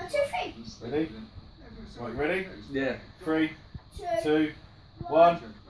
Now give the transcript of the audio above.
1, 2, 3. Ready? Right, ready? Yeah. 3, 2, 2, 1.